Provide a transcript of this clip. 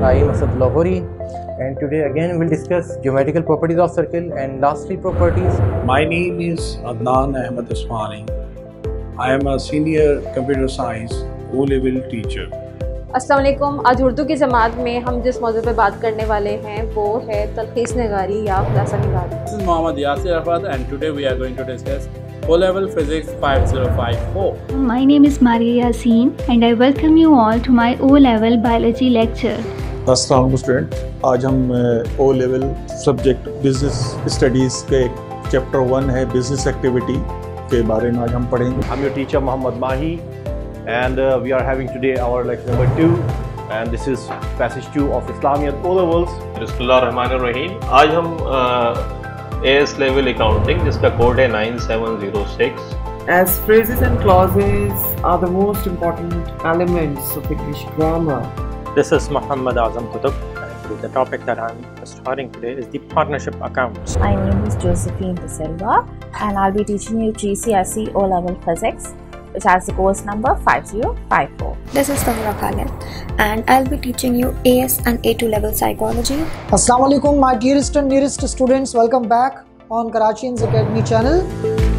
I am Asad Lahori, and today again we'll discuss geometrical properties of circle and lastly properties. My name is Adnan Ahmed Usmani. I am a senior computer science O-level teacher. अस्सलाम वालेकुम। आज उर्दू की जमात में हम जिस मौजू पे बात करने वाले हैं वो है तलखीस निगारी या खुलासा निगारी। This is Mohammad Yasir Arfat and today we are going to discuss O-Level Physics 5054. My name is Maria Yasin and I welcome you all to my O-Level Biology lecture. अस्सलाम वालेकुम स्टूडेंट, आज हम O level subject business studies के chapter 1 है business activity के बारे में आज हम पढ़ेंगे। I'm your teacher Muhammad Mahi and we are having today our lecture number 2 and this is passage 2 of Islamiyat O-Levels. बिस्मिल्लाहिर्रहमानिर्रहीम। आज हम AS लेवल अकाउंटिंग जिसका कोड है 9706। As phrases and clauses are the most important elements of English grammar. This is Muhammad Azam Kutub, and the topic that I'm starting today is the partnership accounts. My name is Josephine De Silva, and I'll be teaching you GCSE O-Level Physics, which has the course number 5054. This is Tahira Khalid, and I'll be teaching you AS and A2 level psychology. Assalamu alaikum, my dearest and nearest students. Welcome back on Karachi's Academy channel.